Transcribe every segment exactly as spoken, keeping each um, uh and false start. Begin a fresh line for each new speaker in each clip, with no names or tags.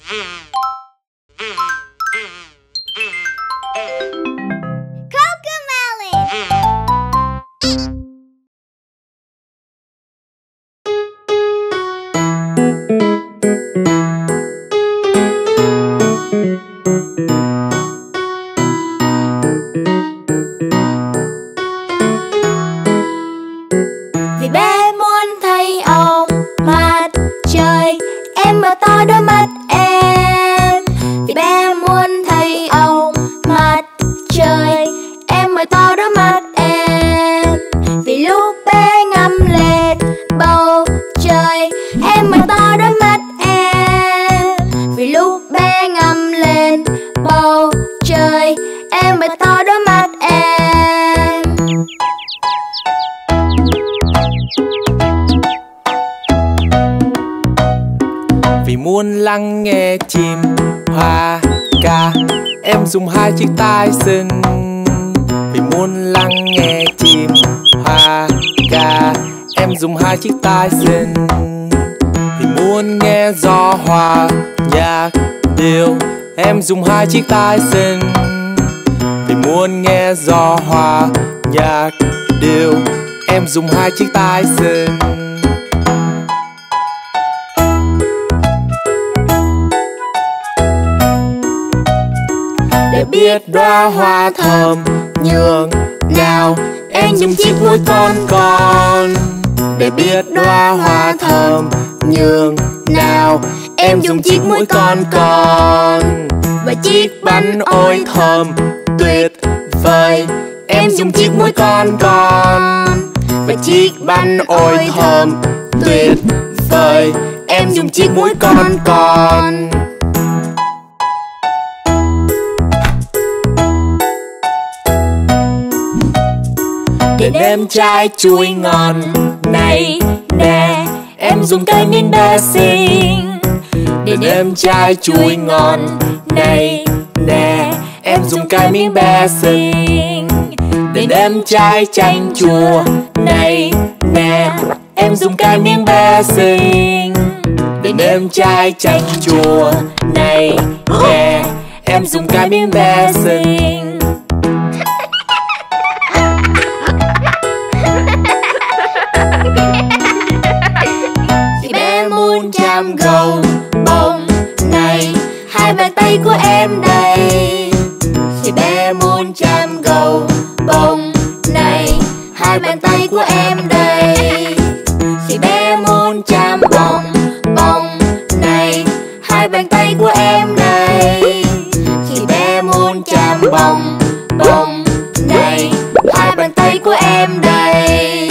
Vì bé muốn thấy ông mặt trời, em mở to đôi mắt em. Vì bé muốn thấy ông mặt trời, em mở to đôi mắt em. Vì lúc bé ngắm lên bầu trời, em mở to đôi mắt em. Vì lúc bé ngắm lên bầu trời, em mở to đôi mắt em.
Vì muốn lắng nghe chim hoa ca, em dùng hai chiếc tai xinh. Vì muốn lắng nghe chim hoa ca, em dùng hai chiếc tai xinh. Vì muốn nghe gió hòa nhạc điệu, em dùng hai chiếc tai xinh. Vì muốn nghe gió hòa nhạc điệu, em dùng hai chiếc tai xinh. Để biết đóa hoa thơm nhường nào, em dùng chiếc mũi con con. Để biết đóa hoa thơm nhường nào, em dùng chiếc mũi con con. Và chiếc bánh ôi thơm tuyệt vời, em dùng chiếc mũi con con. Và chiếc bánh ôi thơm tuyệt vời, em dùng chiếc mũi con con. Để nếm trái chuối ngon này nè, em dùng cây miếng bé xinh. Để nếm trái chuối ngon này nè, em dùng cây miếng bé xinh. Để nếm trái chanh chua này nè, em dùng cây miếng bé xinh. Để nếm trái chanh chua này nè, em dùng cây miếng bé xinh. Vì bé muốn chạm gầu bông này, hai bàn tay của em đây. Vì bé muốn chạm gầu bông này, hai bàn tay của em đây. Vì bé muốn chạm bông bông này, hai bàn tay của em đây. Khi bé muốn chạm bông bông này, hai bàn tay của em đây.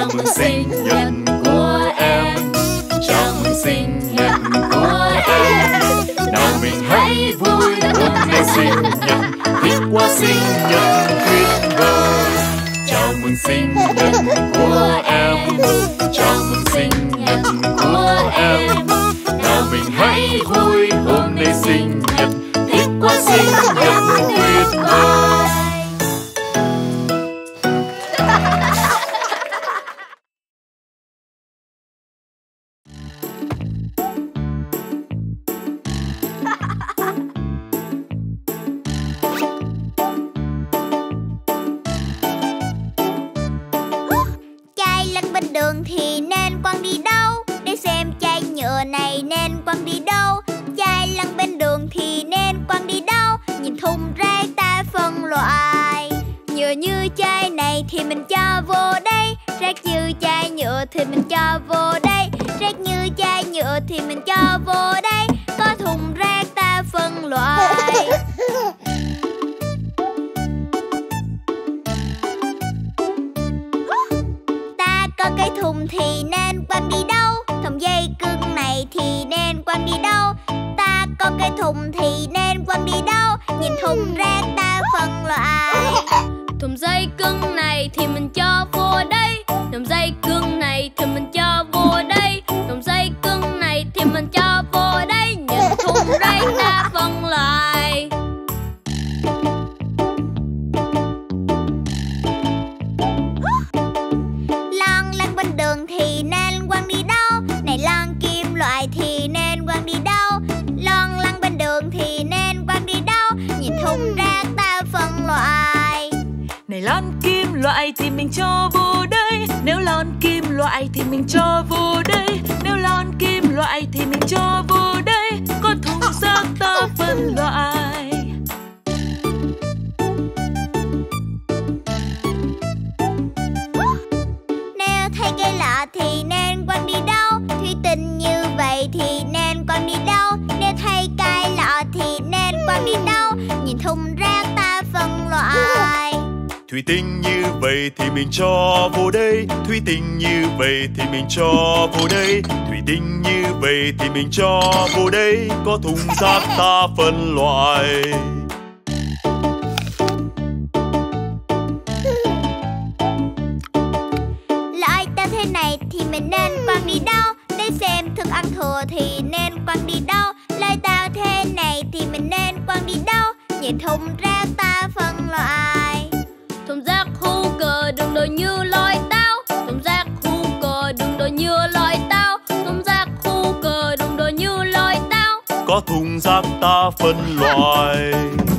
mừng sinh nhật của em, chào mừng sinh nhật của em. Nào mình hãy vui hôm nay sinh nhật, thích quá sinh nhật tuyệt vời. Chào mừng sinh nhật của em, chào mừng sinh nhật của em. Nào mình hãy vui hôm nay sinh nhật, thích quá sinh nhật tuyệt vời.
Chai lăn bên đường thì nên quăng đi đâu? Để xem chai nhựa này nên quăng đi đâu? Chai lăn bên đường thì nên quăng đi đâu? Nhìn thùng rác ta phân loại. Nhựa như chai này thì mình cho vô đây, rác như chai nhựa thì mình cho vô đây, rác như chai nhựa thì mình cho vô đây. Có thùng rác ta phân loại. Ta có cái thùng thì nên quăng đi đâu? Thùng dây cưng này thì nên quăng đi đâu? Ta có cái thùng thì nên quăng đi đâu? Nhìn thùng rác ta phân loại.
Thùng dây cưng này thì mình cho vô đây, thùng dây cưng này thì mình cho vô đây, thùng dây cưng này thì mình cho vô đây. Nhìn thùng rác ta phân loại.
Lon lăn bên đường thì nên quăng đi đâu? Này lon kim loại thì nên quăng đi đâu? Lon lăn bên đường thì nên quăng đi đâu? Nhìn thùng rác ta phân loại.
Này lon kim loại thì mình cho vô đây, nếu lon kim loại thì mình cho vô đây, nếu lon kim loại thì mình cho vô đây. Có thùng rác ta phân loại.
Nếu thấy cây lọ thì nên quăng đi đâu? Thủy tinh như vậy thì nên quăng đi đâu? Nếu thấy cây lọ thì nên quăng đi đâu? Nhìn thùng rác ta phân loại.
Thủy tinh như vậy thì mình cho vô đây, thủy tinh như vậy thì mình cho vô đây, thủy tinh như vậy thì mình cho vô đây. Có thùng rác ta phân loại.
Loại ta thế này thì mình nên quăng đi đâu? Để xem thức ăn thừa thì nên quăng đi đâu? Loại tao thế này thì mình nên quăng đi đâu? Nhìn thùng rác ta phân loại.
Thùng rác hữu cơ đừng đồ như loại tao, thùng rác hữu cơ đừng đồ như loại tao, thùng rác hữu cơ đừng đồ như loại tao.
Có thùng rác ta phân loại.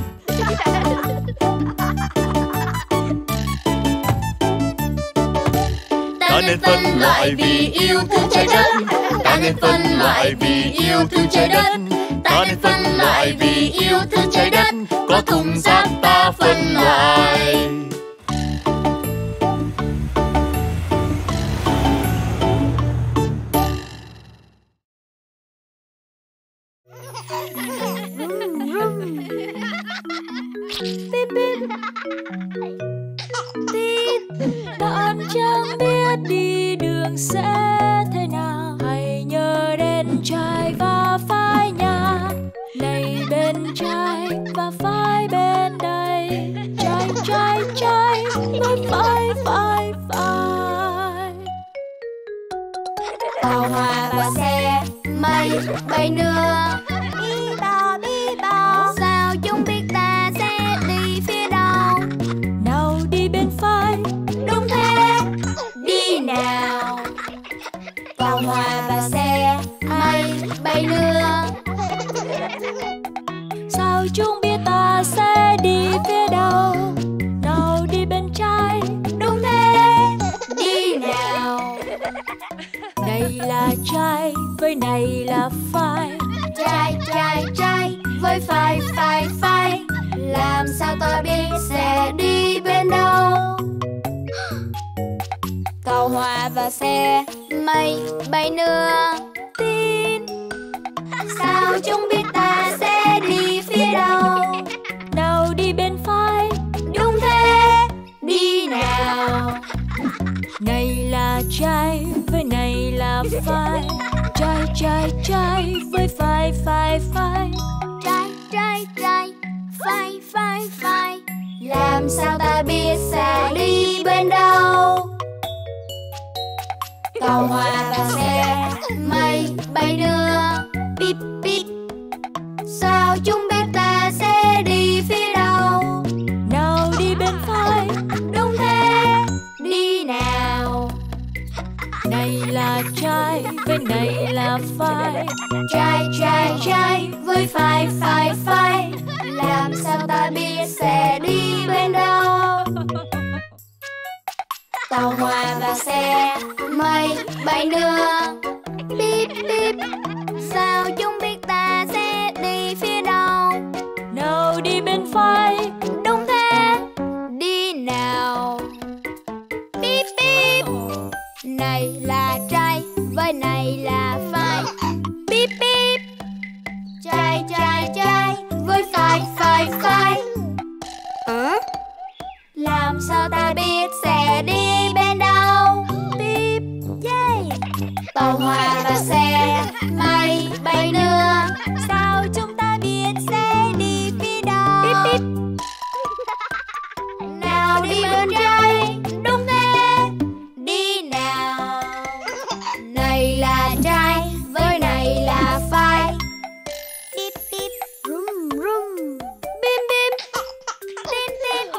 Ta nên phân loại vì yêu thương trái đất, ta nên phân loại vì yêu thương trái đất, ta nên phân loại vì yêu thương trái đất. Có thùng rác ta phân loại.
Bíp bíp. Bíp. Bạn chẳng biết đi đường sẽ thế nào, hãy nhớ đến trái và phải nhà. Này bên trái và phải bên đây, trái trái trái với phải phải phải. Tàu hỏa và xe mây bay nưa, bi bò bi bò. Sao chúng biết ta sẽ đi phía đâu? Nào đi bên phải, đúng thế, đi nào. Tàu hỏa và xe mây bay nưa. Sao chúng biết ta sẽ đi phía đâu? Nào đi bên trái, đúng thế, đi nào. Này là trái, với này là phải. Trái, trái, trái, với phải, phải, phải. Làm sao tôi biết sẽ đi bên đâu? Tàu hỏa và xe mây bay nưa. Tin. Sao chúng biết ta sẽ đi phía đâu? Nào đi bên phải, đúng thế, đi nào. Này là
là phai. Trai trai trai với phai phai phai.
Trai trai trai phai phai phai. Làm sao ta biết sẽ đi bên đâu? Tàu hỏa và xe mây bay đưa. Bíp bíp. Sao chúng biết ta sẽ đi phía đâu?
Nào đi bên phai.
Đúng thế, đi nào.
Này là trai với này là phai.
Trai trai trai với phai phai phai. Làm sao ta biết sẽ đi bên đâu? Tàu hỏa và xe mây bay đưa. Bíp bíp. Sao chúng biết ta sẽ đi phía đâu?
Nào đi bên phai.
Đúng thế, đi nào. Bíp bíp. Này là trai với này là phai. Bíp bíp. Trai trai trai với phai phai phai. Ờ? Làm sao ta biết sẽ đi bên đâu? Bíp. Yeah. Tàu hỏa và xe mây bay đưa. Sao chúng ta biết sẽ đi phía đâu? Bíp bíp. Nào đi bên trai. Đúng thế, đi nào. Này là trai với này là phai. Bíp bíp. Rum rum. Bim bim. Tin tin.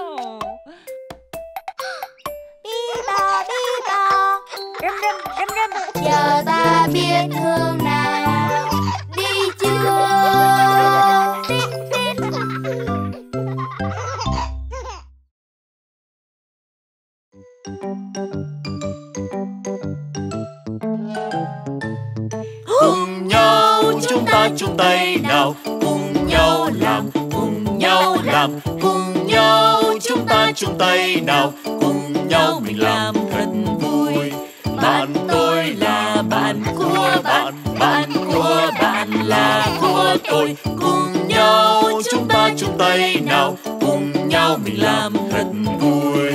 Bi bò bi bò. Râm râm râm râm. Giờ ta biết hướng nào. Đi chưa? Tin tin.
Cùng nhau chúng ta chung tay nào. Cùng nhau làm, cùng nhau làm. Cùng nhau chúng ta chung tay nào. Cùng nhau mình làm thật vui. Bạn tôi là bạn của bạn. Bạn của bạn là của tôi. Cùng nhau chúng ta chung tay nào. Cùng nhau mình làm thật vui.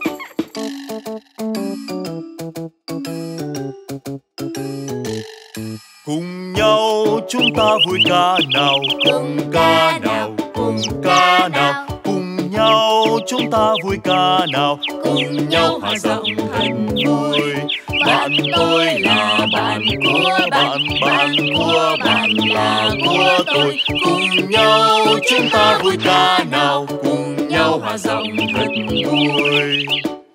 Cùng nhau chúng ta vui ca nào. Cùng ca nào, cùng ca nào. Cùng nhau chúng ta vui ca nào. Cùng nhau hòa giọng thật vui. Bạn tôi là bạn của bạn. Bạn của bạn là của tôi. Cùng nhau chúng ta vui ca nào. Cùng nhau hòa giọng thật vui.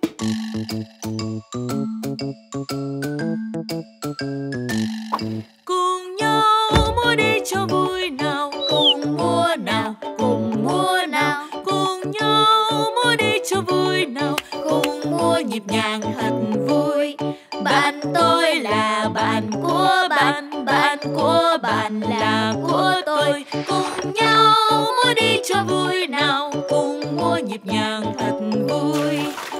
Cùng nhau mua đi cho vui nào.
Cùng mua nào, cùng mua nào.
Cùng nhau mua đi cho vui nào.
Cùng mua nhịp nhàng thật vui. Bạn tôi là bạn của bạn. Bạn của bạn là của tôi. Cùng nhau mua đi cho vui nào.
Cùng mua nhịp nhàng thật vui.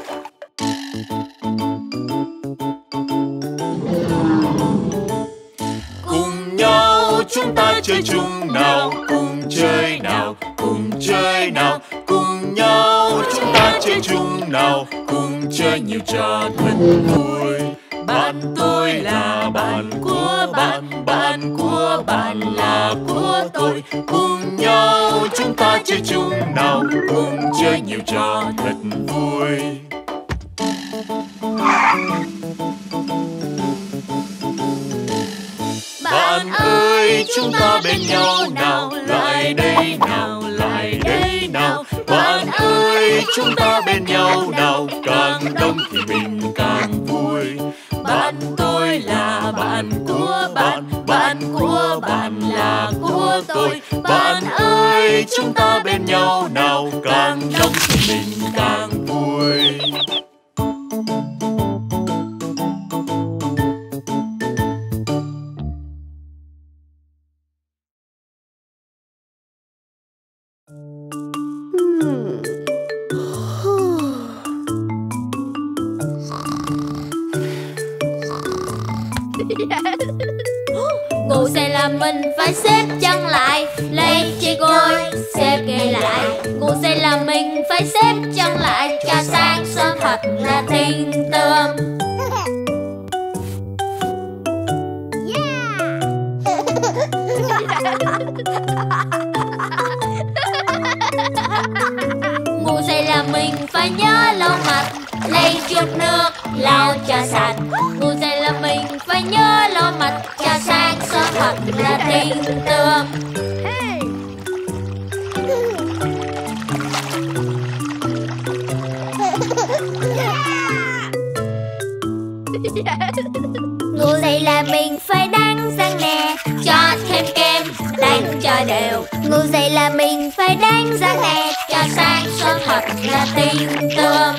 Cùng nhau chúng ta chơi chung nào. Cùng chơi nào, cùng chơi nào. Cùng nhau chúng ta chơi chung nào. Cùng chơi nhiều trò thật vui. Bạn tôi là bạn của bạn. Bạn của bạn là của tôi. Cùng nhau chúng ta chơi chung nào. Cùng chơi nhiều trò thật vui. Bạn ơi, chúng ta bên nhau nào. Lại đây nào, lại đây nào. Bạn ơi, chúng ta bên nhau nào. Càng đông thì mình càng vui. Bạn tôi là bạn của bạn. Bạn của bạn là của tôi. Bạn ơi, chúng ta bên nhau nào. Càng đông thì mình càng vui.
Ngủ say là mình phải xếp chân lại, lấy chiếc gối xếp ghế lại. Ngủ say là mình phải xếp chân lại, cho sáng sớm thật là tinh tươm. là mình phải nhớ lau mặt, lấy chút nước lau cho sạch. Ngủ dậy là mình phải nhớ lau mặt cho sáng sớm thật là tinh tươm.
Ngủ dậy là mình phải đánh răng nè,
Cho thêm kem đánh cho đều.
ngủ dậy là mình phải đánh răng nè,
Cho sáng sớm thật là tinh tươm.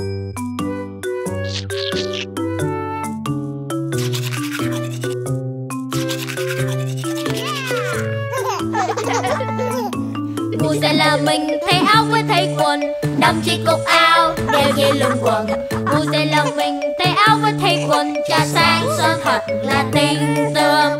Ngủ dậy là mình thay áo với thay quần, đong chiếc cúc áo đeo dây lưng quần. Ngủ dậy là mình thay áo với thay quần, cho sáng sớm thật là tinh tươm.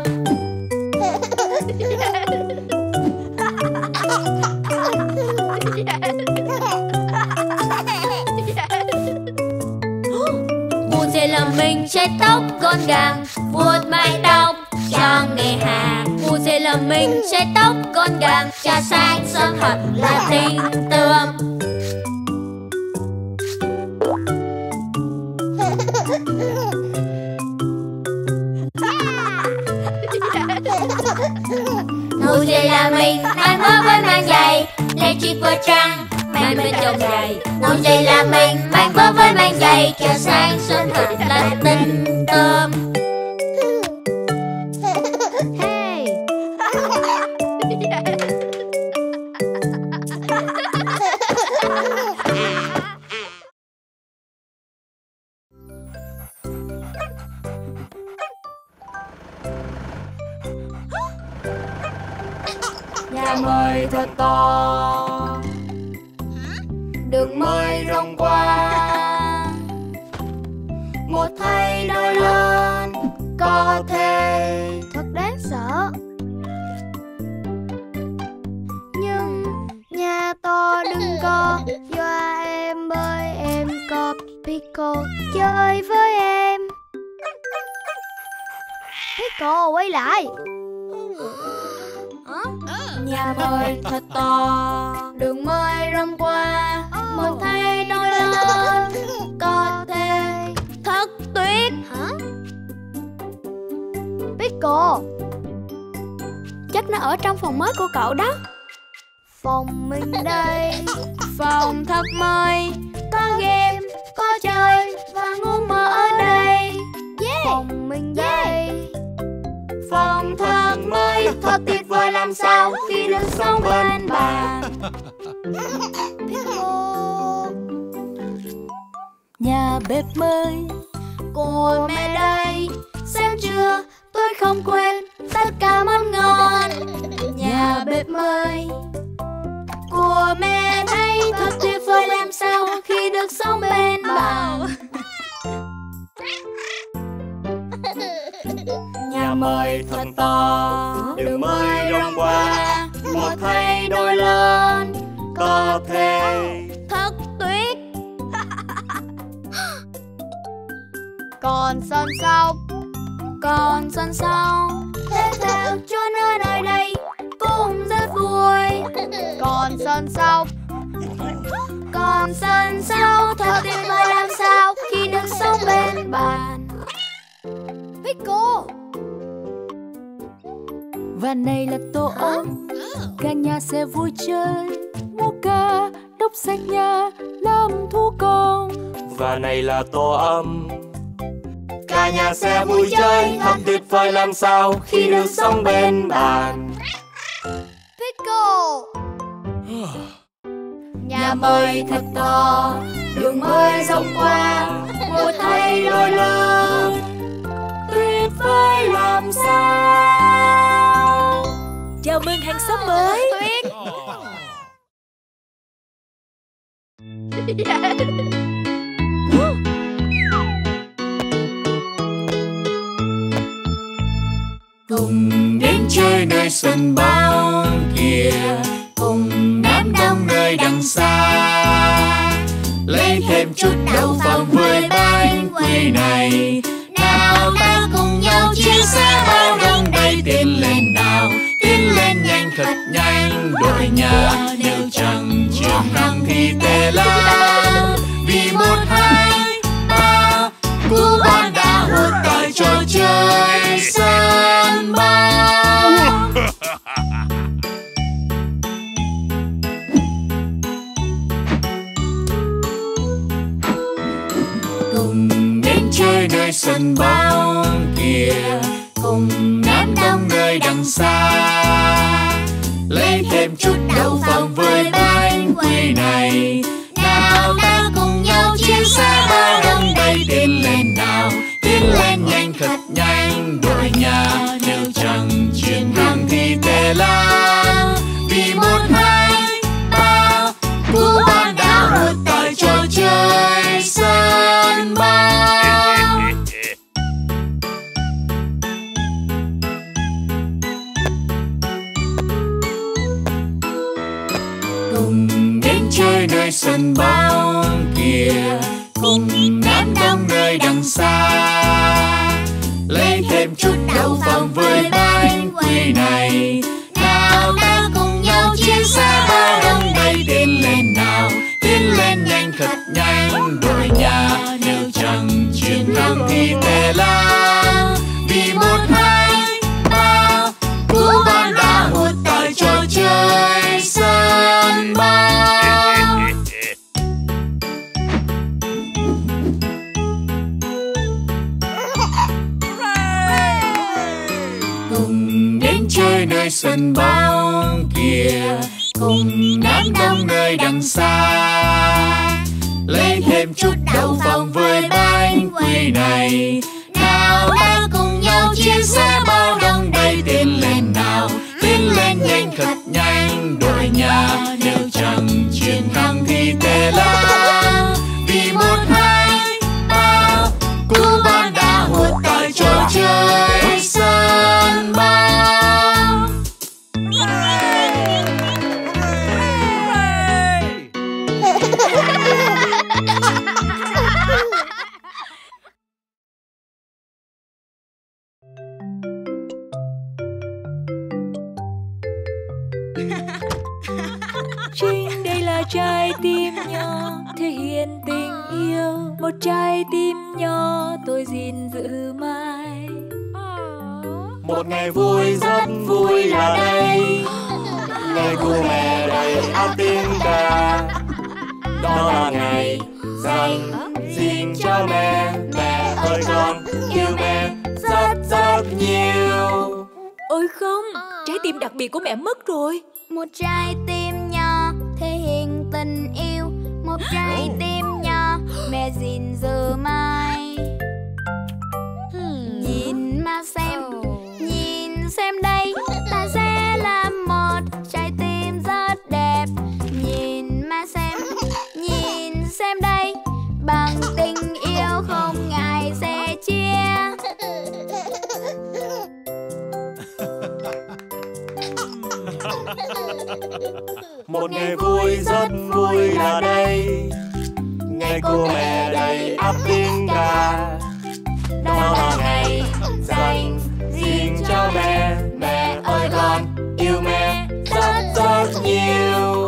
Ngủ dậy là mình chải tóc gọn gàng, vuốt mái tóc cho ngày hà. Ngủ dậy là mình chải tóc gọn gàng, cho sáng sớm thật là tinh tươm. Ngủ dậy là mình mang mớ với mang giày, lấy chiếc vớ trắng mang bên trong giày. Ngủ dậy là mình mang vớ với mang giày, cho sáng sớm thật là tinh tươm.
Hey.
Nhà mời thật to,
Đường
mây rong qua,
một thay đổi lớn
có thể
thật đáng sợ. Nhưng nhà to đừng có dọa em, bởi em có Pico chơi với em. Pico quay lại.
Nhà mời thật to,
Đường mây rong qua, một thay đổi lớn có thể
thất tuyệt.
hả? Pico,
Chắc nó ở trong phòng mới của cậu đó.
phòng mình đây,
Phòng thật mới,
có game, có chơi và ngủ mơ ở đây. Phòng mình đây,
phòng thật mới, thật tuyệt vời làm sao khi được sống bên bạn.
Pico,
Nhà bếp mới,
của mẹ đây, xem chưa tôi không quên tất cả món ngon. Nhà bếp mới của mẹ đây, thật tuyệt vời làm sao khi được sống bên bạn.
Nhà mời thật to, đường mây rong qua, một thay đổi lớn có thể
thất tuyệt.
Còn sân sau,
Còn sân sau,
thể thao chốn ở nơi đây cũng rất vui. Còn sân sau, còn sân sau, thật tuyệt vời làm sao khi được sống bên bạn. Pico,
Và này là tổ ấm, cả nhà sẽ vui chơi, múa ca, đọc sách nhà, làm thú con.
Và này là tổ ấm, cả nhà sẽ vui chơi, thật tuyệt vời làm sao khi được sống bên bạn.
Pico,
Nhà mây thật to, đường mây rong qua, một thay đổi lớn tuyệt vời làm sao.
Chào mừng hàng xóm mới.
tuyệt.
Cùng đến chơi nơi sân bóng kia, cùng đám đông nơi đằng xa, lấy thêm chút đấu phẩm với bánh quy này. Nào ta cùng nhau chia sẻ bao đông đây, tiến lên nào, tiến lên nhanh thật nhanh. Đội nhà nếu chẳng chiến thắng thì tệ lắm. chơi nơi sân bóng kia, cùng đám đông nơi đằng xa. Lấy thêm chút đậu phộng với bánh quy này, nào ta cùng nhau chia sẻ bao đông đầy. Tiến lên nào, tiến lên nhanh thật nhanh, đội nhà nếu chẳng chiến thắng thì tệ lắm. Vì một hai ba cú bóng đã hụt tại trò chơi sân bóng. Cùng đến chơi nơi sân bóng kia, cùng đám đông nơi đằng xa. Lấy thêm chút đậu phộng với bánh quy này, nào ta cùng nhau chia sẻ bao đông đầy. Tiến lên nào, tiến lên nhanh thật nhanh, đội nhà nếu chẳng chiến thắng thì tệ lắm. Vì một hai ba cú bóng đã hụt tại trò chơi sân bóng. Cùng đến chơi nơi sân bóng kia, cùng đám đông nơi đằng xa. Lấy thêm chút đậu phộng với bánh quy này, nào ta cùng nhau chia sẻ bao đông đầy. Tiến lên nào, tiến lên nhanh thật nhanh, đội nhà nếu chẳng chiến thắng thì tệ lắm. Vì một hai ba cú bóng đã hụt tại trò chơi sân bóng.
Chính đây là trái tim nhỏ thể hiện tình yêu, một trái tim nhỏ tôi gìn giữ mãi.
Một ngày vui rất vui là đây, ngày của mẹ đầy ắp tiếng ca. Đó là ngày dành riêng cho mẹ, mẹ ơi con yêu mẹ rất rất nhiều.
Ôi không, trái tim đặc biệt của mẹ mất rồi.
Một trái tim nhỏ thể hiện tình yêu, một trái tim nhỏ mẹ gìn giữ mãi. Nhìn mà xem, nhìn xem đây, ta sẽ làm một trái tim rất đẹp. Nhìn mà xem, nhìn xem đây, bằng tình yêu không ngại sẻ chia.
Một ngày vui rất vui là đây, ngày của mẹ đầy ắp tiếng ca. Đó là ngày dành riêng cho mẹ, mẹ ơi con yêu mẹ rất rất nhiều.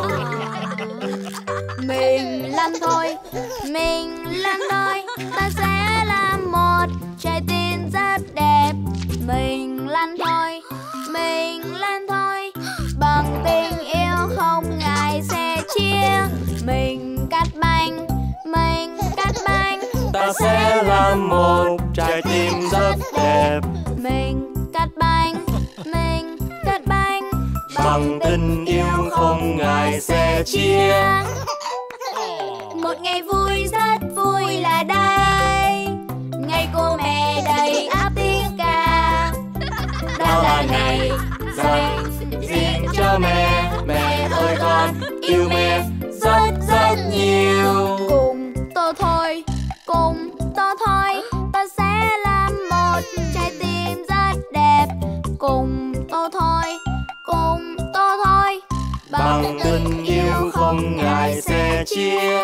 Mình làm thôi, mình làm thôi, ta sẽ làm một trái tim rất đẹp. Mình làm thôi, mình làm thôi, bằng tình yêu không ngại sẻ chia. Mình cắt bánh, mình cắt bánh,
Ta sẽ làm một trái tim rất đẹp.
mình cắt bánh, mình cắt bánh,
Bằng tình yêu không ngại sẻ chia.
một ngày vui rất vui là đây, ngày của mẹ đầy ắp tiếng ca.
Đó là ngày dành riêng cho mẹ, mẹ ơi con yêu mẹ rất rất nhiều.
Cùng tôi thôi, cùng tôi thôi, ta sẽ làm một trái tim rất đẹp. Cùng tôi thôi, cùng tôi thôi,
Bằng tình yêu không ngại sẻ chia.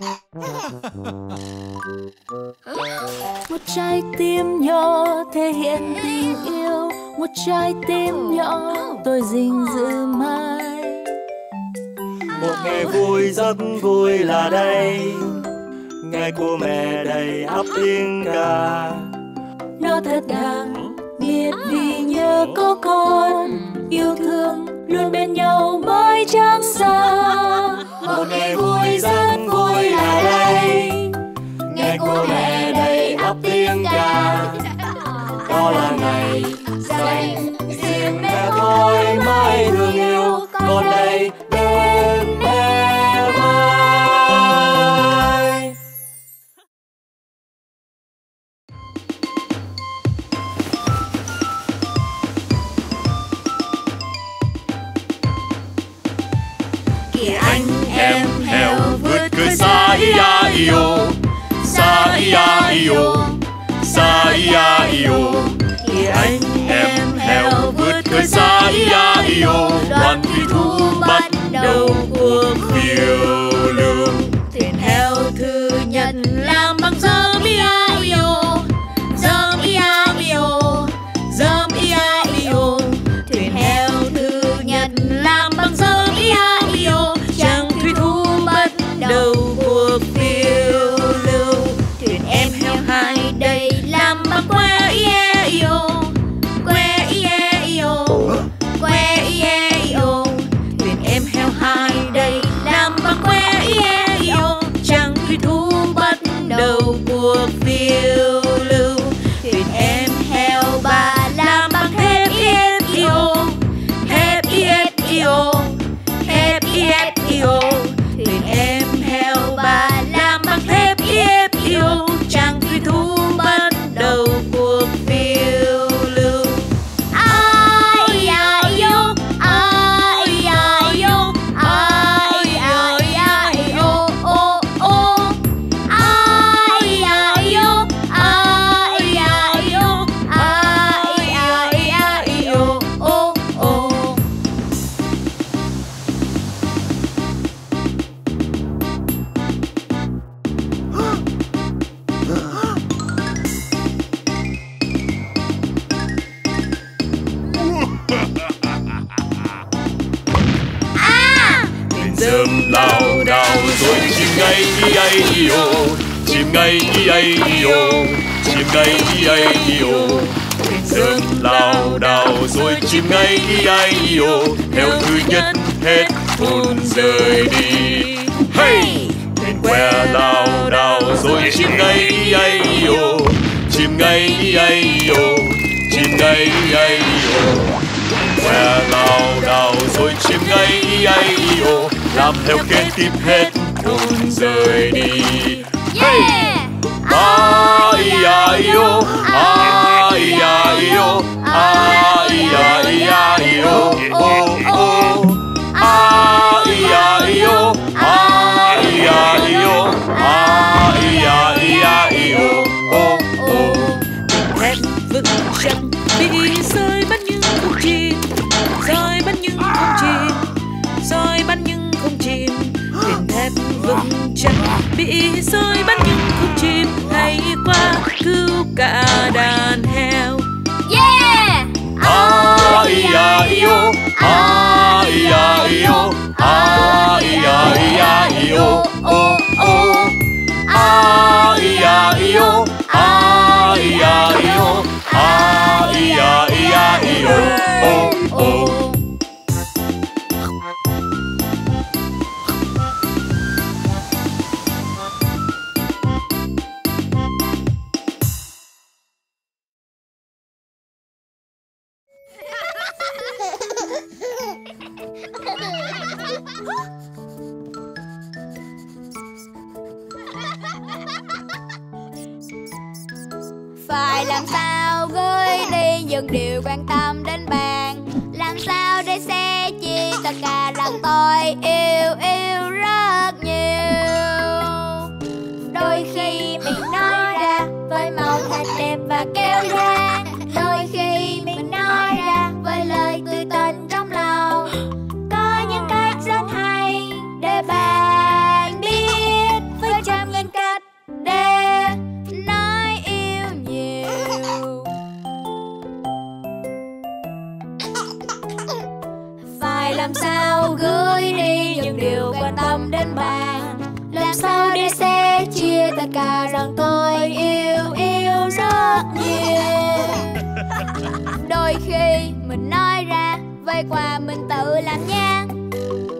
Một trái tim nhỏ thể hiện tình yêu, một trái tim nhỏ tôi gìn giữ mãi.
Một ngày vui rất vui là đây, ngày của mẹ đầy ắp tiếng ca.
Nó thật đáng biết vì nhớ có con, yêu thương luôn bên nhau mãi chẳng xa.
Một ngày vui rất vui là đây, ngày của mẹ đầy ắp tiếng i o, sa ia i o, sa ia i o. Thì anh em heo vượt khơi sa ia i o, đoàn thủy thủ bắt đầu cuộc phiêu lưu.
Thuyền heo thứ nhất làm bằng dơm ia i o, dơm ia i o, dơm ia i o. Thuyền heo thứ nhất làm bằng dơm ia i o, chàng thủy thủ bắt đầu cuộc phiêu lưu. Thuyền em heo hai đây làm bằng que ia i o, que ia i o, que ia i o. Thuyền em heo hai đây làm bằng que ia i o, chàng thủy thủ bắt đầu cuộc phiêu lưu. Thuyền em heo ba làm bằng thép iết i o, thép iết i o, thép iết i o. Thuyền em heo ba làm bằng thép iết i o, chàng thủy thủ bắt đầu cuộc phiêu lưu. Ai ai yo, ai ai yo, ai ai ai yo, o o. Ai ai yo, ai ai yo, ai ai ai yo, o o.
Thuyền dơm lao đao rồi chìm ngay i a i o, chìm ngay i a i o, chìm ngay i a i o. Thuyền dơm lao đao rồi chìm ngay i a i o, heo thứ nhất hết hồn rời đi. Hey! Thuyền que lao đao rồi chìm ngay i a i o, chìm ngay i a i o, chìm ngay i a i o. Que lao đao rồi chìm ngay i a i o, làm heo kế tiếp hết hồn rời đi.
Yeah!
Ai ai o, ai ai o, ai ai ai o, o o. Ai ai o, ai ai o, ai ai ai o, o o.
Thép vững chắc bị rơi bắt nhưng không chìm, rơi bắt nhưng không chìm, rơi bắt nhưng không chìm. Thuyền thép vững chắc bị rơi bắt nhưng không chìm, hay qua cứu cả đàn heo.
Yeah!
Ai ai o, ai ai o, ai ai ai o, o o. Ai ai o, ai ai o, ai ai ai o, o o.
Phải làm sao gửi đi những điều quan tâm đến bạn, làm sao để sẻ chia tất cả rằng tôi yêu yêu rất nhiều. Đôi khi mình nói ra với màu thật đẹp và kêu dáng, đôi khi mình nói ra với lời tươi tình trong lòng. Có những cách rất hay để bạn biết, với trăm nghìn cách để nói yêu nhiều. Phải làm sao gửi đi những điều quan tâm đến bạn, làm sao để sẻ chia tất cả rằng tôi yêu yêu rất nhiều. Đôi khi mình nói ra vậy qua mình tự làm nhang,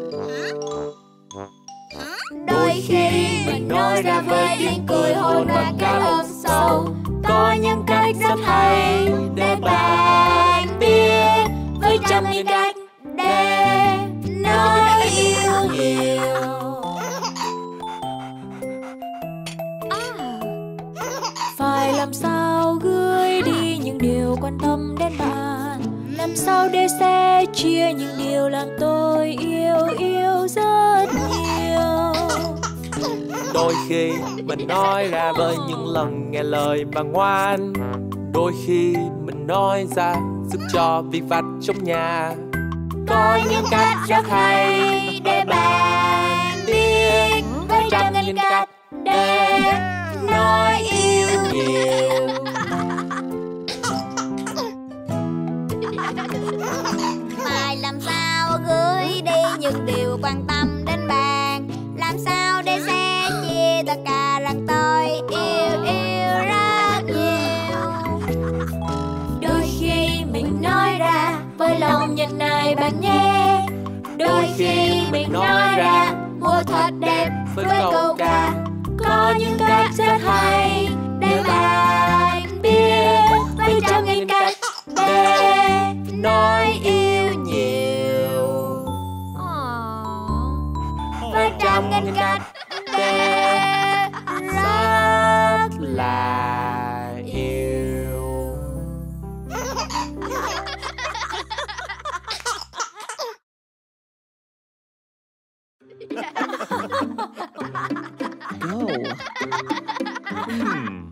đôi khi mình nói ra với tiếng cười hôn và cái ôm sâu. Có những cách rất hay để bạn biết, với trăm nghìn cách để nói yêu nhiều. Phải làm sao gửi đi những điều quan tâm đến bạn, làm sao để sẻ chia những điều làm tôi yêu yêu rất nhiều.
Đôi khi mình nói ra với những lần nghe lời bà ngoan. Đôi khi mình nói ra giúp cho việc vặt trong nhà.
Có những cách rất hay để bạn biết, với trăm nghìn cách để nói yêu nhiều. Mai làm sao gửi đi những điều quan tâm đến bạn, làm sao để sẻ chia tất cả rằng tôi yêu yêu rất nhiều. Đôi khi mình nói ra với lòng nhân này bạn nhé. Đôi khi mình nói ra mùa thật đẹp với câu ca. Có những cách rất hay để bạn biết, với trăm nghìn cách để nói yêu nhiều. Với trăm nghìn cách để rất
là yêu.
Go. Hmm.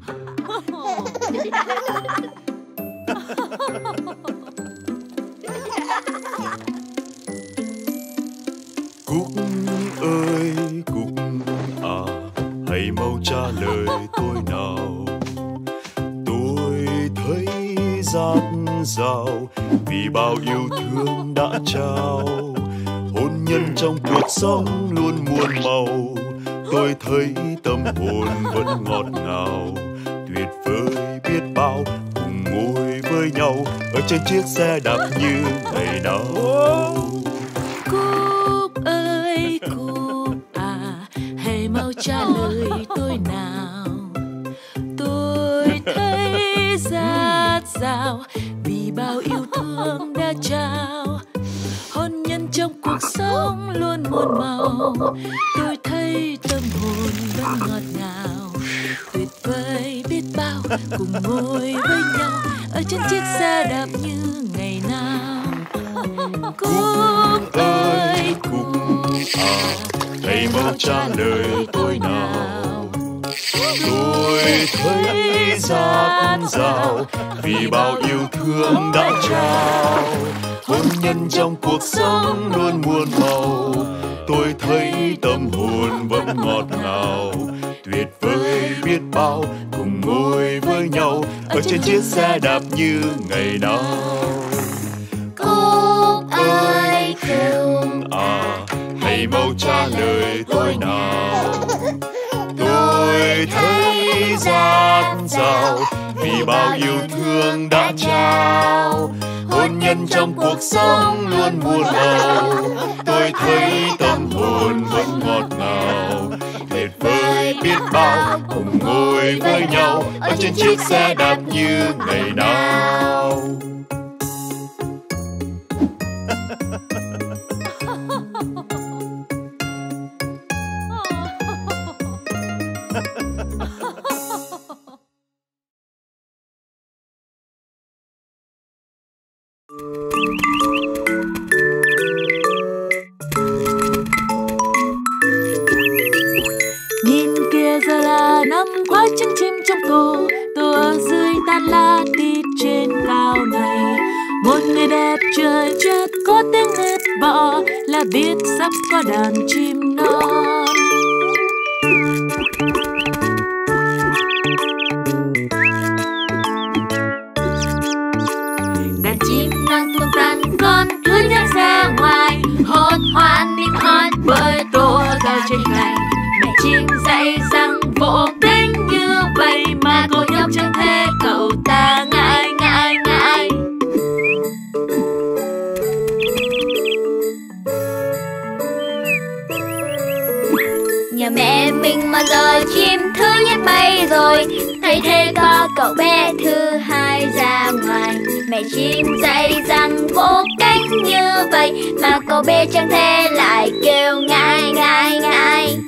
Cúc ơi Cúc à, hãy mau trả lời tôi nào. Tôi thấy dạt dào vì bao yêu thương đã trao. Hôn nhân trong cuộc sống luôn muôn màu. Tôi thấy tâm hồn vẫn ngọt ngào. Tuyệt vời biết bao cùng ngồi với nhau ở trên chiếc xe đạp như ngày nào.
Cúc ơi Cúc à, hãy mau trả lời tôi nào. Tôi thấy dạt dào vì bao yêu thương đã trao. Hôn nhân trong cuộc sống luôn muôn màu. Tôi thấy tâm hồn vẫn ngọt ngào. Tuyệt vời biết bao cùng ngồi với nhau ở trên chiếc xe đạp như ngày nào. Cúc ơi Cúc
à, hãy mau trả lời tôi nào. Tôi thấy dạt dào vì bao yêu thương đã trao. Hôn nhân trong cuộc sống luôn muôn màu. Tôi thấy tâm hồn vẫn ngọt ngào. Tuyệt vời biết bao cùng ngồi với nhau ở trên chiếc xe đạp như ngày nào.
Cúc ơi Cúc
à, hãy mau trả lời tôi nào. Tôi thấy dạt dào vì bao yêu thương đã trao. Hôn nhân trong cuộc sống luôn muôn màu. Tôi thấy tâm hồn vẫn ngọt ngào. Tuyệt vời biết bao cùng ngồi với nhau ở trên chiếc xe đạp như ngày nào.
Nhìn kia giờ là năm khoái chân chim trong tổ. Tôi ở dưới tán lá đi trên cao này. Một ngày đẹp trời chợt có tiếng nết bọ là biết sắp có đàn chim non. Đàn chim non tung tăng con cứ nhắc ra ngoài. Hốt hoan nín hót bởi tổ cao trên cành. Mẹ chim dậy răng vỗ cánh như vậy mà cô nhóc chẳng thể cậu ta ngại ngại ngại.
Nhà mẹ mình mà giờ chim thứ nhất bay rồi, thay thế có cậu bé thứ hai ra ngoài. Mẹ chim dậy răng vỗ cánh như vậy mà cậu bé chẳng thể lại kêu ngại ngại ngại.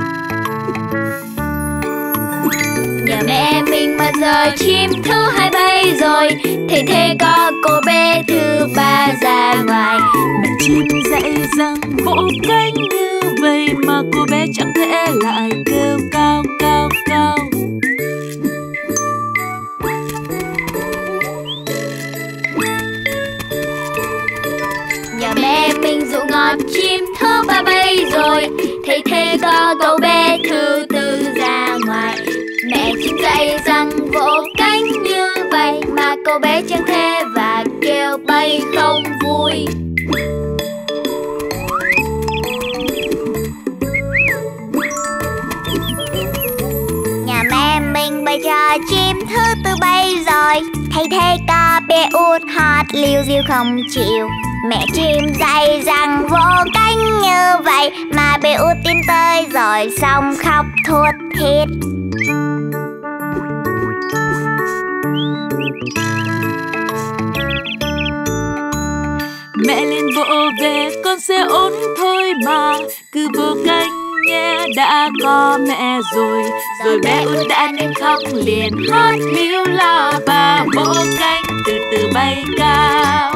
Nhà mẹ mình mà giờ chim thứ hai bay dậy rồi, thầy thề có cô bé thứ ba ra ngoài.
Mẹ chim dạy rằng vỗ cánh như vậy mà cô bé chẳng thể lại kêu cao cao cao.
Nhà mẹ mình dụ ngọt chim thứ ba bay rồi, thầy thề có cậu bé thứ tư ra ngoài. Mẹ chim dạy rằng vỗ cánh như vậy mà cậu bé chẳng thể và kêu bay không vui. Nhà mẹ mình bây giờ chim thứ tư bay rồi, thầy thề có bé út hót liu riu không chịu. Mẹ chim dạy rằng vỗ cánh như vậy mà bé út tin tới rồi xong khóc thút thít.
Mẹ lên vỗ về con sẽ ổn thôi mà, cứ vỗ cánh nhé đã có mẹ rồi. Rồi bé út đã nên khóc liền hót líu lo và vỗ cánh từ từ bay cao.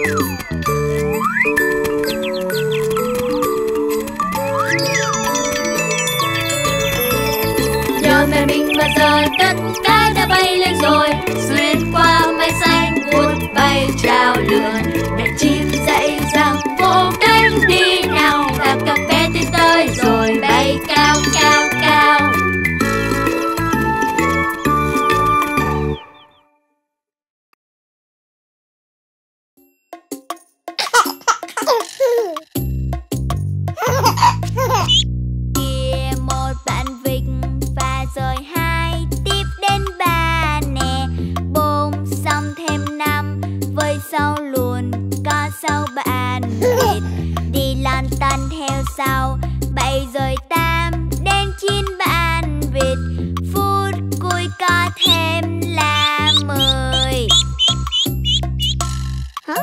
Nhờ mẹ mình mà giờ tất cả đã bay lên rồi, xuyên qua mây xanh vút bay trao lượn. Mẹ chim dạy rằng vỗ cánh đi nào, và các bé tiến tới rồi bay cao cao cao. Kia một bạn vịt và rồi hai tiếp đến ba nè, bốn xong thêm năm với sau luôn có sau bạn vịt. Đi lon ton theo sau bảy rồi tám đến chín bạn vịt, phút cuối có thêm là mười. Hả?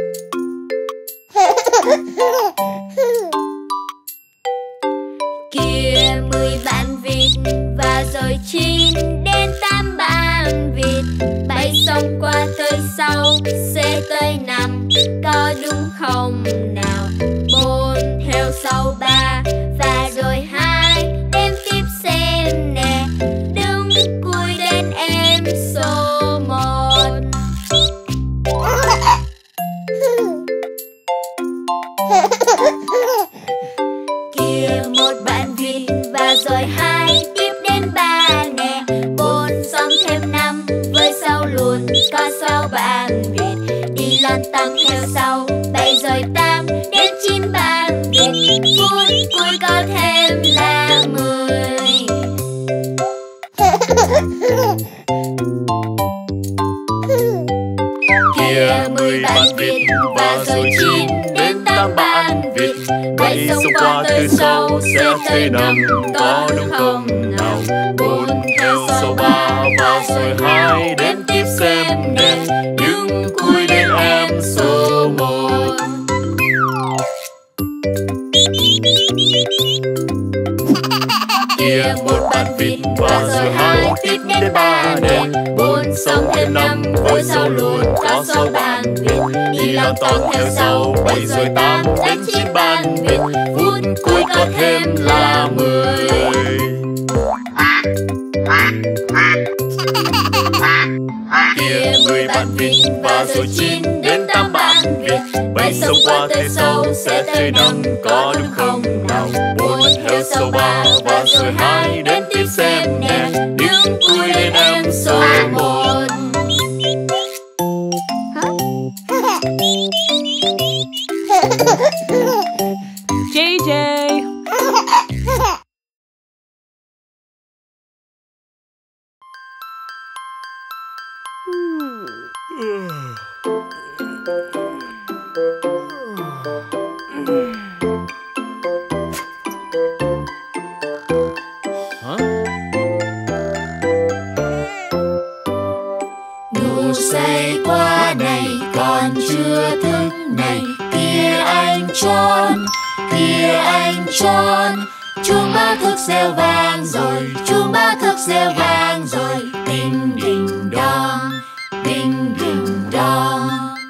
Kia mười bạn vịt và rồi chín đến tám bạn vịt, bay xong qua tới sau sẽ tới năm, có đúng không nào? Bốn theo sau ba và rồi hai, đếm tiếp xem nè, đứng cuối đến em số một. Kia một bạn vịt và rồi hai tiếp đến ba nè, bốn xong thêm năm với sau luôn có sáu bạn vịt. Đi lon ton theo sau bảy rồi tám đến chín bạn vịt, phút cuối có thêm là mười. Kia mười bạn vịt và rồi chín đến tám bạn vịt, bay xong qua tới sau sẽ thấy năm, có đúng không nào? Bốn theo sau ba và rồi hai, đến tiếp xem nè, đứng cuối đến em số một. Kia một bạn vịt và rồi hai tiếp đến ba nè, bốn xong thêm năm với sau luôn có sáu bạn vịt. Đi lon ton theo sau bảy rồi tám đến chín bạn vịt, phút cuối có thêm là mười. Kia mười bạn vịt và rồi chín đến tám bạn vịt, bay xong qua tới sau sẽ thấy năm, có đúng không nào? Bốn theo sau ba và rồi hai, đến tiếp xem nè, đứng cuối đến em số một.
J J.
Ngủ say quá này còn chưa thức này, kia anh tròn, kia anh tròn. Chuông báo thức reo vang rồi, chuông báo thức reo vang rồi, đinh đinh đong, Đinh đinh đong.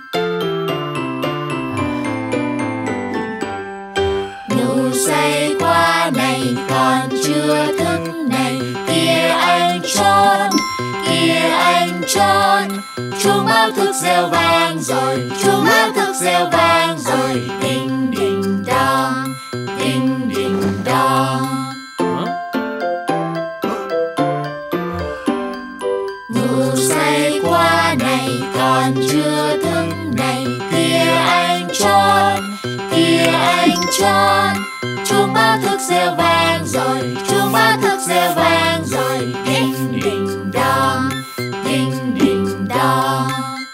Ngủ say quá này còn chưa thức này, kia anh trốn, kia anh trốn. Chuông báo thức reo vang rồi, chuông báo thức reo vang rồi. Đinh đinh đong, đinh đinh đong. Ngủ say quá này còn chưa thức này, kia anh trốn, kia anh trốn. Chuông báo thức reo vang rồi, chuông báo thức reo vang rồi. Đinh đinh đong, đinh đinh đong.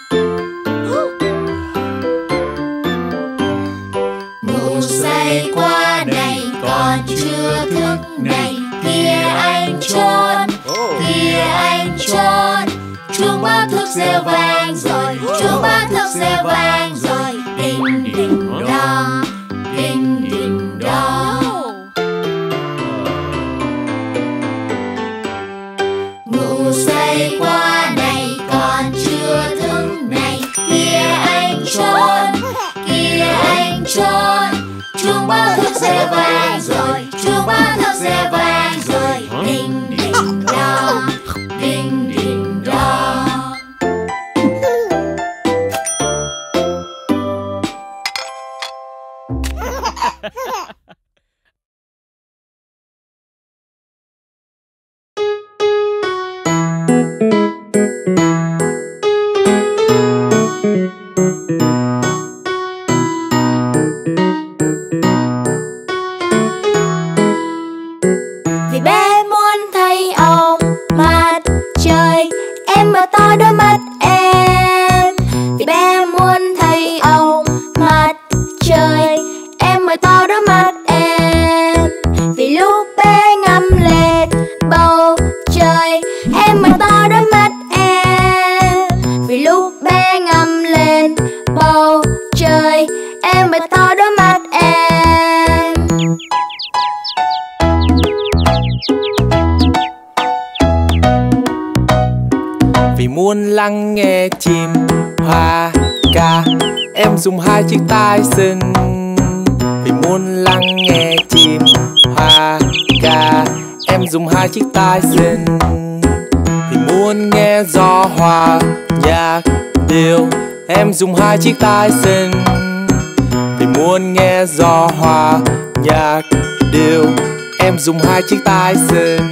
Ngủ say quá này còn chưa thức này, kia anh trốn, kia anh trốn. Chuông báo thức reo vang rồi, chuông báo thức reo vang rồi. Đinh đinh đong, đinh đinh đong. Ngủ say quá này còn chưa thức này, kia anh trốn, kia anh trốn. Chuông báo thức reo vang rồi, chuông báo thức reo vang rồi. Đinh đinh đong, đinh đinh đong.
Vì bé muốn thấy ông mặt trời, em mở to đôi mắt em. Vì bé muốn thấy ông mặt trời, em mở to đôi mắt em. Vì lúc bé ngắm lên bầu trời, em mở to đôi mắt em. Vì lúc bé ngắm lên bầu trời, em mở to đôi mắt em.
Vì muốn lắng nghe chim hoa ca, em dùng hai chiếc tai xinh. Vì muốn lắng nghe chim hoa ca, em dùng hai chiếc tai xinh. Vì muốn nghe gió hòa nhạc điệu, em dùng hai chiếc tai xinh. Vì muốn nghe gió hòa nhạc điệu, em dùng hai chiếc tai xinh.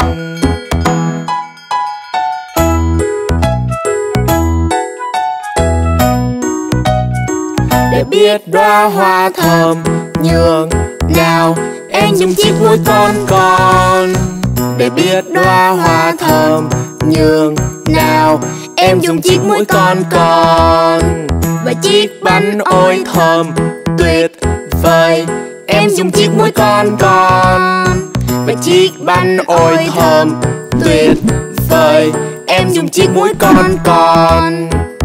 Để biết đóa hoa thơm nhường nào, em dùng chiếc mũi con con. Để biết đóa hoa thơm nhường nào, em dùng chiếc mũi con con. Và chiếc bánh ôi thơm tuyệt vời, em dùng chiếc mũi con con. Và chiếc bánh ôi thơm tuyệt vời, em dùng chiếc mũi con con.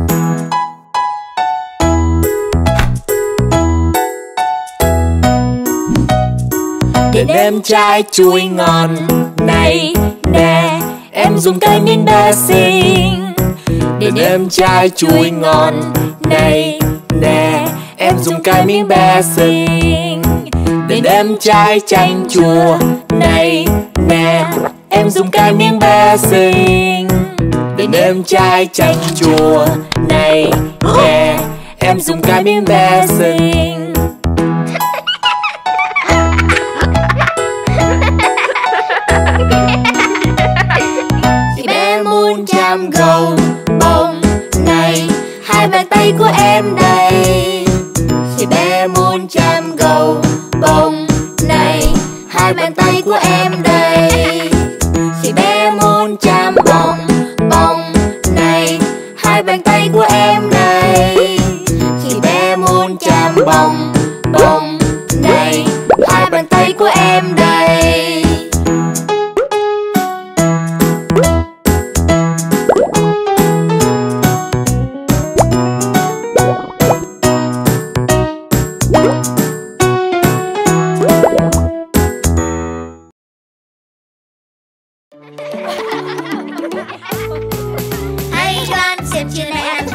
Để nếm trái chuối ngon này nè, em dùng cây miếng bé xinh. Để nếm trái chuối ngon này nè, em dùng cây miếng bé xinh. Để nếm trái chanh chua này nè, em dùng cây miếng bé xinh. Để nếm trái chanh chua này nè, em dùng cây miếng bé xinh. Thì bé muốn chạm gầu bông này, hai bàn tay của em đây. Thì bé muốn chạm gầu bông này, hai bàn tay của em đây. Thì bé muốn chạm bông bông này, hai bàn tay của em đây. Thì bé muốn chạm bông bông này, hai bàn tay của em đây.
Hãy cho anh xem chiều nay anh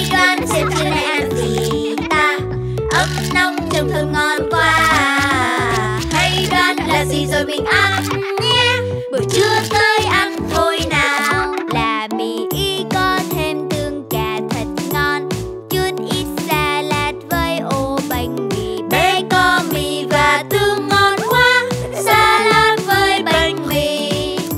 Hãy đoán xem trưa nay ăn gì ta, ấm nóng trông thơm ngon quá. Hãy đoán là gì rồi mình ăn nhé, buổi trưa tới ăn thôi nào.
Là mì ý có thêm tương cà thật ngon, chút ít salad với ô bánh mì.
Bé có mì và tương ngon quá, salad với bánh mì.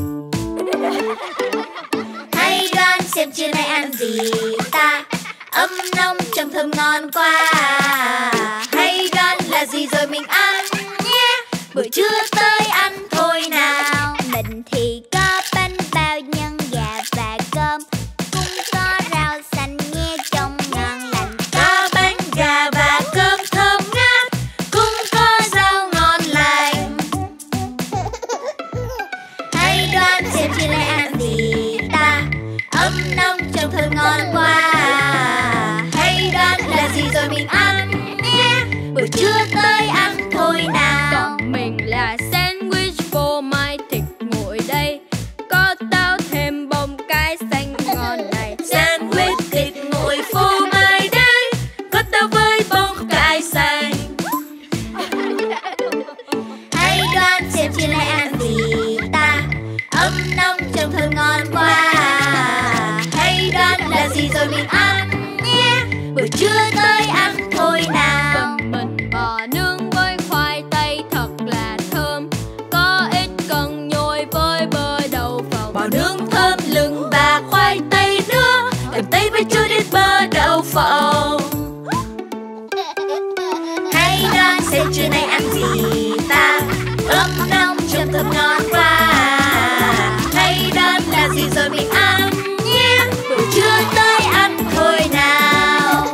Hãy đoán xem trưa nay ăn gì ta, ấm nóng trông thơm ngon quá. Hãy đoán là gì rồi mình ăn nhé, buổi trưa tới ăn thôi nào.
Mình thì có bánh bao nhân gà và cơm, cũng có rau xanh nghe trông ngon lành.
Có bánh gà và cơm thơm ngát, cũng có rau ngon lành. Hãy đoán xem trưa nay ăn gì ta, ấm nóng trông thơm ngon quá. Hãy đoán là gì rồi mình ăn nhé, buổi trưa tới ăn thôi nào.
Còn mình là sandwich phô mai thịt nguội đây, có táo thêm bông cải xanh ngon này.
Sandwich thịt nguội phô mai đây, có táo với bông cải xanh. Hãy đoán xem trưa nay ăn gì ta, ấm nóng trông thơm ngon quá. Hãy đoán là gì rồi mình ăn nhé, buổi trưa tới ăn thôi nào.
Mình bò nướng với khoai tây thật là thơm, có ít cần nhồi với bơ đậu phộng.
Bò nướng thơm lừng và khoai tây nữa, cần tây với chút ít bơ đậu phộng. Hãy đoán xem trưa nay ăn gì ta, ấm nóng trông thơm ngon quá. Hãy đoán là gì rồi mình ăn nhé, buổi trưa tới ăn thôi nào.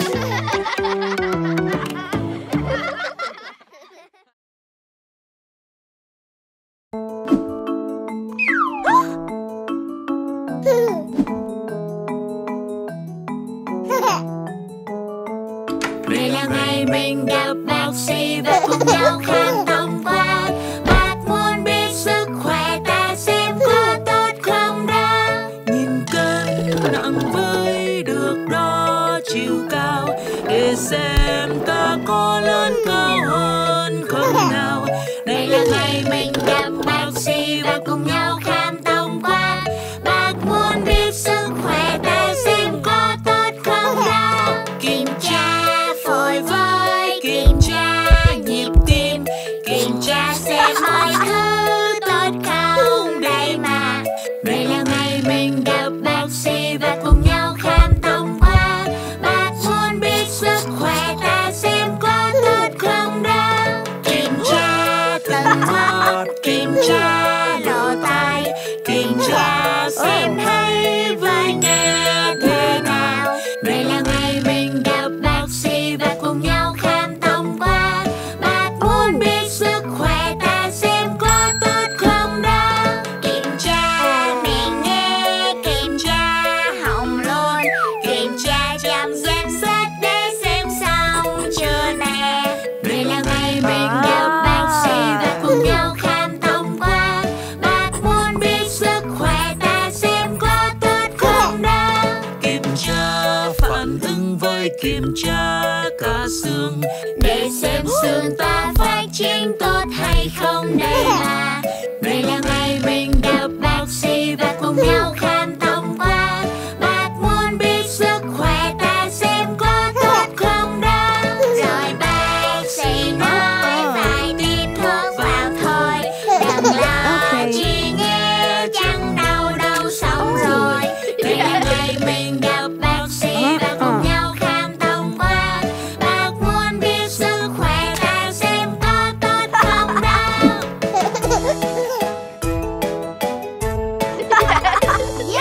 Đây là ngày mình gặp bác sĩ và cùng nhau khám tổng quát. Bác muốn biết sức khỏe ta xem có tốt không đó.
Nhìn cân nặng với được đo chiều cao, để xem ta có lớn cao hơn không nào.
Đây là ngày mình gặp bác sĩ và cùng nhau khám tổng quát. Bác muốn biết sức khỏe ta xem có tốt không đó. Kiểm tra phổi với kiểm tra nhịp tim, kiểm tra xem mọi thứ tốt không đây mà. Đây là ngày mình gặp bác sĩ và cùng nhau khám tổng quát. Bác muốn biết sức khỏe ta xem có tốt không đó. Kiểm tra tầng mắt, kiểm tra lỗ tai, kiểm tra xem hay với nghe thế nào. Đây là ngày mình gặp bác sĩ và cùng nhau khám tổng quát. Bác muốn biết sức khỏe ta xem có tốt không đó. Kiểm tra miệng nghe, kiểm tra họng luôn, kiểm tra chăm xem xét để xem xong chưa nè. Đây là ngày mình gặp bác sĩ và cùng nhau khám tổng quát. Bác muốn biết sức khỏe ta xem có tốt không đó.
Kiểm tra phản ứng với kiểm tra cả xương,
Để xem xương ta phát triển tốt hay không đây mà. Đây là ngày mình gặp bác sĩ và cùng nhau khám tổng quát. Bác muốn biết sức khỏe ta xem có tốt không đó. Rồi bác sĩ nói phải tiêm thuốc vào thôi, đừng lo chỉ nghe chẳng đau đâu xong rồi. Đây là ngày mình gặp bác sĩ và cùng nhau khám tổng quát. Bác muốn biết sức khỏe ta xem có tốt không đó.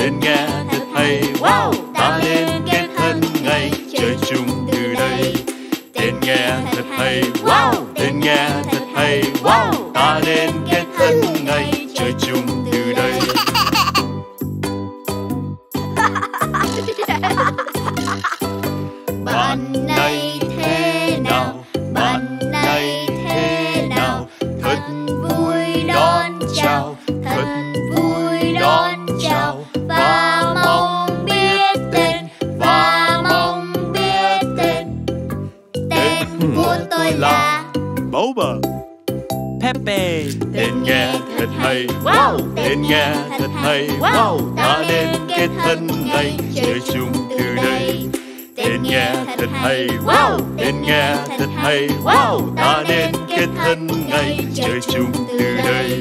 đến nghe thật hay. Wow, ta nên kết thân ngay, chơi chung từ đây. Đến nghe thật hay. Wow, đến nghe thật hay. Wow, ta nên kết thân ngay, chơi chung từ đây. Bạn này thế nào? Bạn này thế nào? Thật vui đón chào, thật vui đón chào. Và mong biết tên, và mong biết tên. Tên của tôi là
Boba, Pepe.
Tên nghe thật hay. Wow, tên nghe thật hay. Wow, ta nên kết thân ngay, chơi chung từ đây. Tên nghe thật hay. Wow, tên nghe thật hay. Wow, ta nên kết thân ngay, chơi chung từ đây.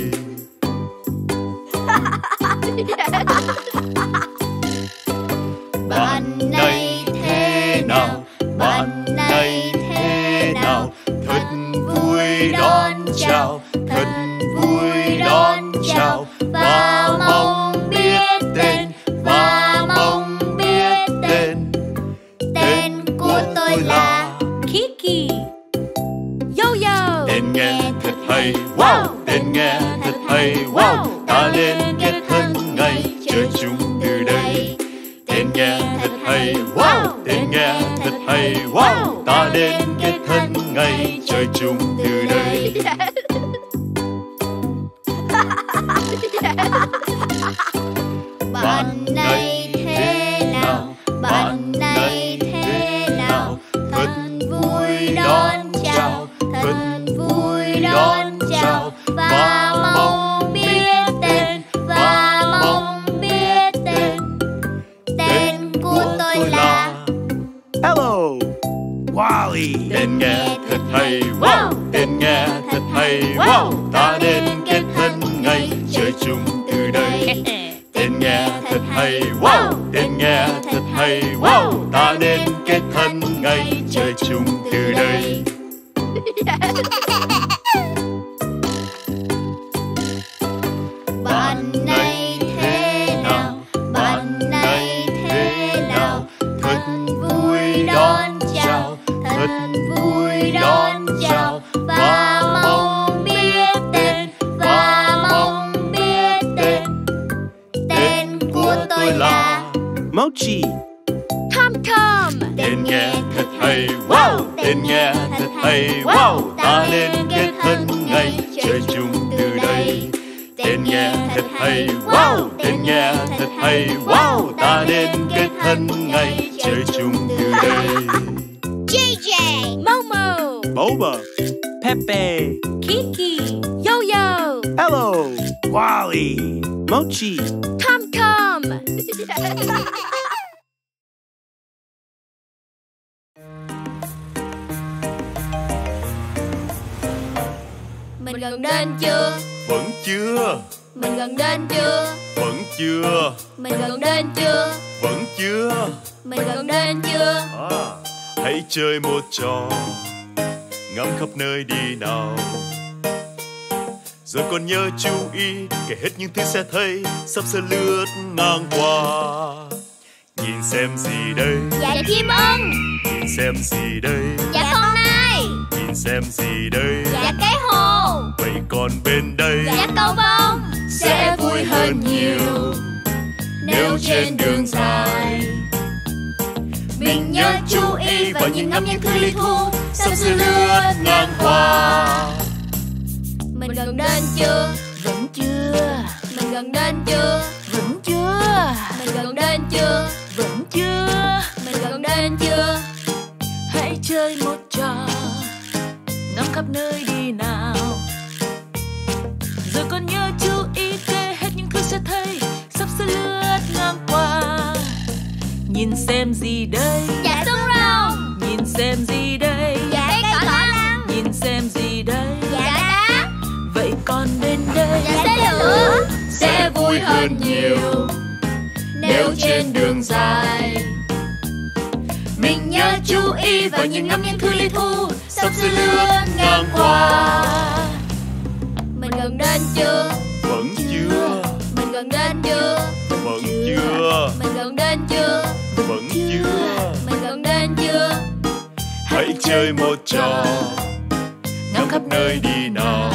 Bạn này thế nào? Bạn này thế nào? Thật vui đón chào, thật vui đón chào. Và mong biết tên, và mong biết tên. Tên của tôi là
Kiki. Yo yo.
Tên nghe thật hay. Wow, tên nghe thật hay. Wow, ta nên kết thân ngay, chơi chung từ đây. Tên nghe thật hay. Wow, tên nghe thật hay. Wow, ta nên kết thân ngay, chơi chung từ đây. Bạn này thế nào? Bạn này thế nào? Thật vui đón chào, thật vui đón chào. Và mong biết tên, và mong biết tên. Tên của tôi là
Hello, Wally.
Tên nghe thật hay. Wow, tên nghe thật hay. Wow, ta nên kết thân ngay, chơi chung từ đây. Tên nghe thật hay. Wow, tên nghe thật hay. Wow, ta nên kết thân ngay, chơi chung từ đây. Bạn này thế nào? Bạn này thế nào? Thật vui đón chào, thật vui đón chào. Và mong biết tên, và mong biết tên. Tên của tôi là
Mochi,
Tom Tom.
Tên nghe thật hay. Wow, tên nghe thật hay. Wow, ta nên kết thân ngay, chơi chung từ đây. Tên nghe thật hay. Wow, tên nghe thật hay. Wow, ta nên kết thân ngay, chơi chung từ đây.
J J. Momo.
Boba, Pepe.
Kiki. Yo yo.
Hello, Wally. Mochi.
Tom Tom. Mình gần đến chưa?
Vẫn chưa.
Mình gần đến chưa?
Vẫn chưa.
Mình gần đến chưa?
Vẫn chưa.
Mình gần đến chưa?
À, hãy chơi một trò ngắm khắp nơi đi nào. Rồi còn nhớ chú ý kể hết những thứ sẽ thấy sắp sửa lướt ngang qua. Nhìn xem gì đây?
Dạ chim ưng.
Nhìn xem gì đây?
Dạ con nai.
Nhìn xem gì đây?
Dạ cái hồ.
Vậy còn bên đây
Dạ cầu vồng.
sẽ vui hơn nhiều nếu trên đường dài mình nhớ chú ý và nhìn ngắm những thứ lý thú sắp sửa lướt ngang qua.
Mình gần đến chưa?
Vẫn chưa,
Mình gần đến chưa?
vẫn chưa,
Mình gần đến chưa?
vẫn chưa.
Mình gần đến chưa?
Hãy chơi một trò ngắm khắp nơi đi nào. Rồi còn nhớ chú ý kể hết những thứ sẽ thấy sắp sửa lướt ngang qua. Nhìn xem gì đây?
Dạ xương rồng.
Nhìn xem gì đây?
Dạ cây cỏ lăng.
Nhìn xem gì đây?
Dạ đá.
Vậy còn bên đây?
Dạ xe lửa.
Sẽ vui hơn nhiều nếu trên đường dài mình nhớ chú ý và nhìn ngắm những thứ lý thú sắp sửa lướt ngang qua.
Mình gần đến chưa?
Vẫn chưa.
Mình gần đến chưa?
Vẫn chưa. chơi một trò ngắm khắp nơi đi nào.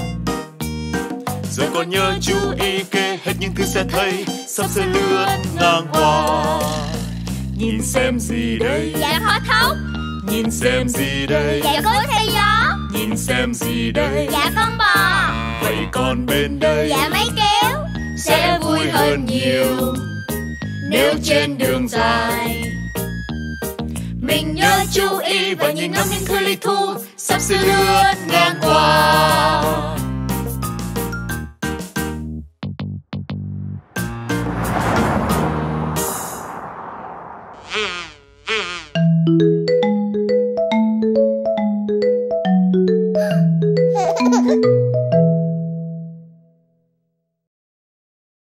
Giờ còn nhớ chú ý kê hết những thứ sẽ thấy sắp sẽ lướt ngang qua. Nhìn xem gì đây?
Dạ kho thóc.
Nhìn xem gì đây?
Dạ cối theo gió.
Nhìn xem gì đây?
Dạ con bò.
Vậy còn bên đây?
Dạ máy kéo.
Sẽ vui hơn nhiều nếu trên đường dài mình nhớ chú ý và nhìn ngắm những thứ lý thú sắp sẽ lướt ngang qua. Mm-hmm.